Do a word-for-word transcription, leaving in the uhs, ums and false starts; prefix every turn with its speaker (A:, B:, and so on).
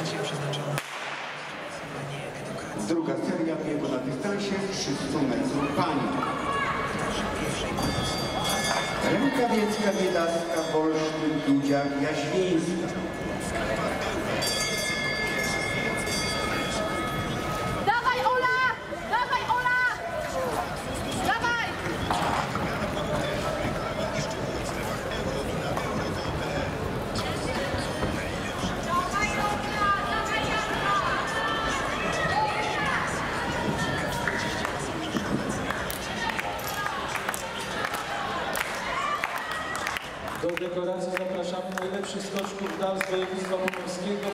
A: Druga seria biegu na dystansie trzystu metrów pań. Rękawiecka, Biedacka, Wolsztyn, Dudziak, Jaświńska.
B: Dawaj, Ola! Dawaj, Ola! Dawaj!
C: Do dekoracji zapraszamy najlepszych skoczków dal z województwa pomorskiego.